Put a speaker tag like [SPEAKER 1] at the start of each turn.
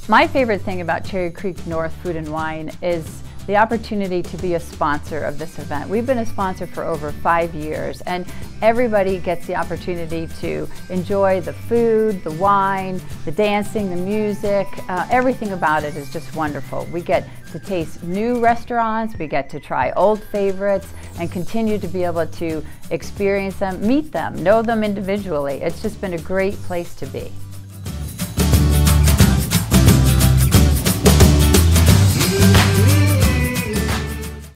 [SPEAKER 1] My favorite thing about Cherry Creek North Food and Wine is the opportunity to be a sponsor of this event. We've been a sponsor for over 5 years, and everybody gets the opportunity to enjoy the food, the wine, the dancing, the music. Everything about it is just wonderful. We get to taste new restaurants, we get to try old favorites, and continue to be able to experience them, meet them, know them individually. It's just been a great place to be.